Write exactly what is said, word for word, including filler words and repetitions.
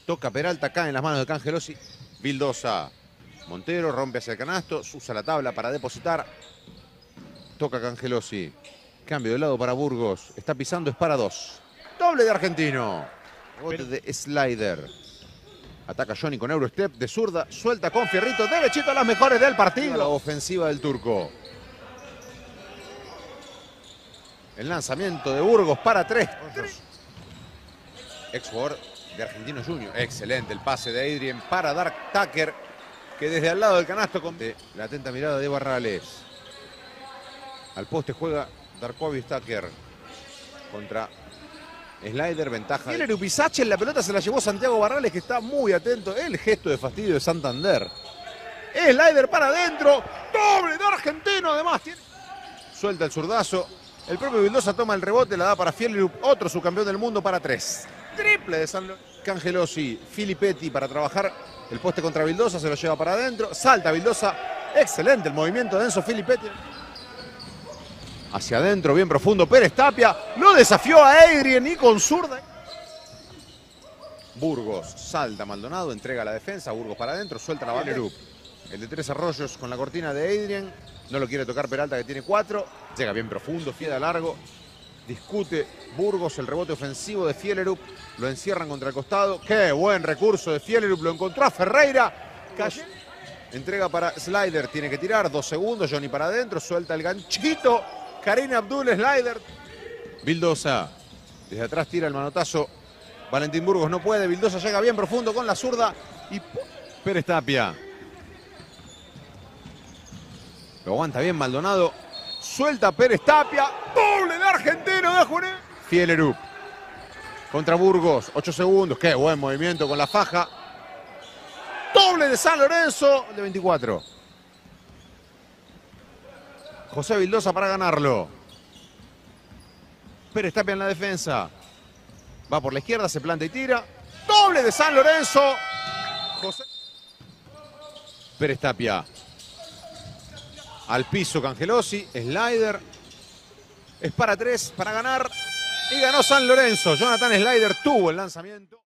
Toca Peralta, cae en las manos de Cangelosi. Vildosa. Montero rompe hacia el canasto, usa la tabla para depositar. Toca Cangelosi. Cambio de lado para Burgos. Está pisando, es para dos. Doble de Argentino. Rebote de Slider. Ataca Johnny con Eurostep de zurda. Suelta con Fierrito. Derechito a las mejores del partido. La ofensiva del turco. El lanzamiento de Burgos para tres. Ex jugador de Argentino Junior. Excelente el pase de Adrien para Dark Tucker, que desde al lado del canasto con la atenta mirada de Barrales. Al poste juega Darkovic Tucker contra Slider, ventaja. Tiene Rupisache, en la pelota se la llevó Santiago Barrales, que está muy atento. El gesto de fastidio de Santander. Slider para adentro. Doble de Argentino, además. Tiene... Suelta el zurdazo. El propio Vildosa toma el rebote, la da para Fierlerup, otro subcampeón del mundo, para tres. Triple de San Lorenzo. Cangelosi, Filippetti para trabajar el poste contra Vildosa, se lo lleva para adentro. Salta Vildosa. Excelente el movimiento de Enzo Filippetti. Hacia adentro, bien profundo. Pérez Tapia lo desafió a Adrien y con zurda. Burgos salta Maldonado, entrega la defensa. Burgos para adentro, suelta la banda. El de Tres Arroyos con la cortina de Adrien. No lo quiere tocar Peralta, que tiene cuatro. Llega bien profundo, queda largo. Discute Burgos el rebote ofensivo de Fierlerup. Lo encierran contra el costado. Qué buen recurso de Fierlerup. Lo encontró a Ferreira. Cayó. Entrega para Slider. Tiene que tirar. Dos segundos. Johnny para adentro. Suelta el ganchito. Karim Abdul Slider. Vildosa. Desde atrás tira el manotazo. Valentín Burgos no puede. Vildosa llega bien profundo con la zurda. Y Pérez Tapia. Lo aguanta bien Maldonado. Suelta Pérez Tapia. Doble de Argentino de Juné. Fierlerup. Contra Burgos. ocho segundos. Qué buen movimiento con la faja. Doble de San Lorenzo. De veinticuatro. José Vildosa para ganarlo. Pérez Tapia en la defensa. Va por la izquierda, se planta y tira. Doble de San Lorenzo. José. Pérez Tapia. Al piso Cangelosi. Slider. Es para tres, para ganar. Y ganó San Lorenzo. Jonathan Slider tuvo el lanzamiento.